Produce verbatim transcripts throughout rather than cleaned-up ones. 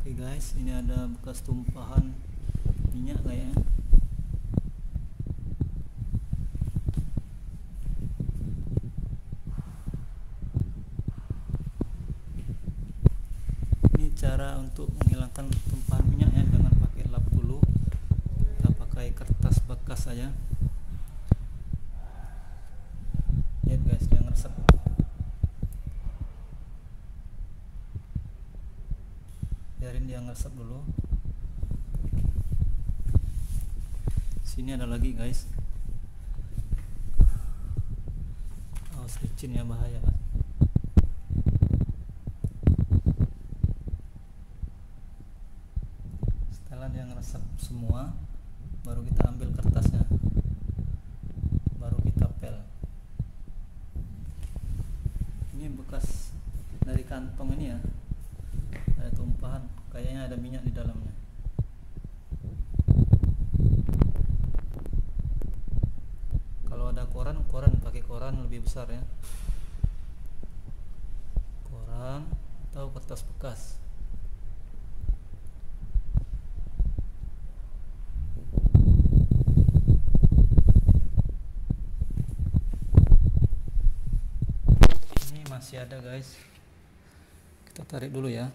Oke guys, ini ada bekas tumpahan minyak kayaknya. Ini cara untuk menghilangkan tumpahan minyak ya, jangan pakai lap dulu, kita pakai kertas bekas saja. Lihat guys, dia ngeresep. Biarin dia ngeresep dulu. Sini ada lagi guys. Awas licin ya, bahaya kan. Setelah dia ngeresep semua, baru kita ambil kertasnya, baru kita pel. Ini bekas dari kantong ini ya, ada tumpahan, kayaknya ada minyak di dalamnya. Kalau ada koran, koran pakai koran lebih besar ya, koran atau kertas bekas. Ini masih ada guys, kita tarik dulu ya.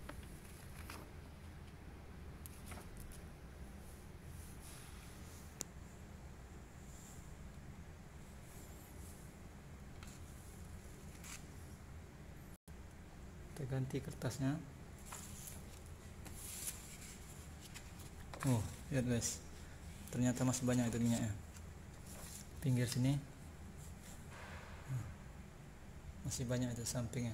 Kita ganti kertasnya. Oh, lihat guys, ternyata masih banyak itu minyaknya. Pinggir sini masih banyak itu sampingnya.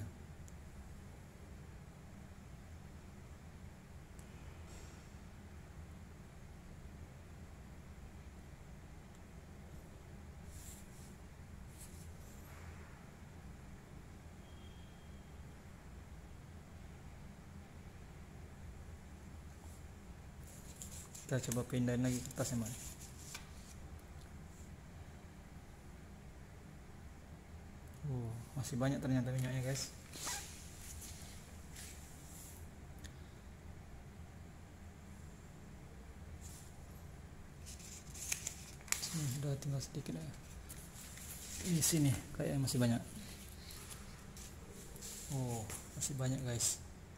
Kita coba pindahin lagi kertasnya mas. Oh, masih banyak ternyata minyaknya guys. Sini udah tinggal sedikit ya. Di sini kayaknya masih banyak. Oh, masih banyak guys.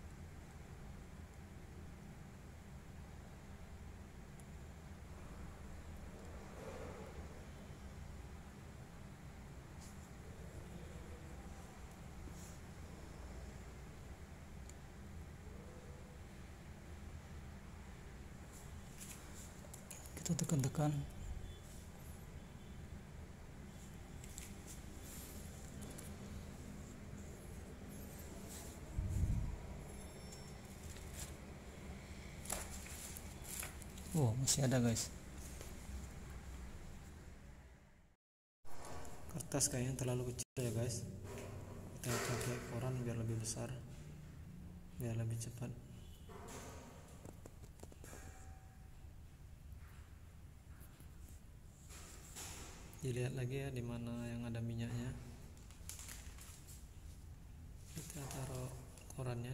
Kita tekan-tekan. Oh, masih ada guys. Kertas kayaknya terlalu kecil ya guys. Kita pakai koran biar lebih besar, biar lebih cepat. Dilihat lagi ya di mana yang ada minyaknya. Kita taruh korannya.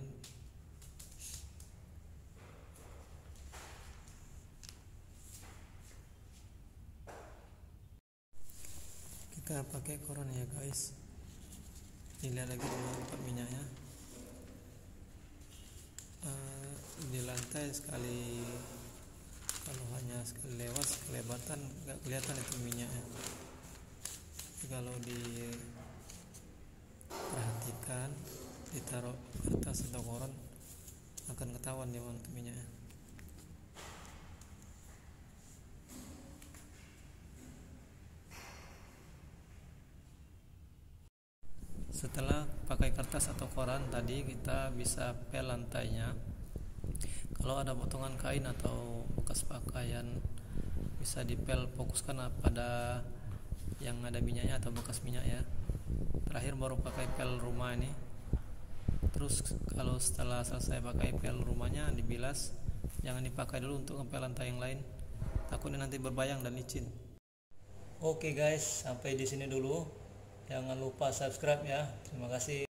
Kita pakai koran ya guys. Dilihat lagi di mana tempat minyaknya. Uh, di lantai sekali, kalau hanya sekali lewat kelebatan nggak kelihatan itu minyaknya. Tapi kalau diperhatikan, ditaruh kertas atau koran, akan ketahuan di mana minyaknya. Setelah pakai kertas atau koran tadi, kita bisa pel lantainya. Kalau ada potongan kain atau bekas pakaian, bisa dipel, fokuskan pada yang ada minyaknya atau bekas minyak ya. Terakhir baru pakai pel rumah ini. Terus kalau setelah selesai pakai pel rumahnya dibilas, jangan dipakai dulu untuk ngepel lantai yang lain, takutnya nanti berbayang dan licin. Oke guys, sampai di sini dulu. Jangan lupa subscribe ya. Terima kasih.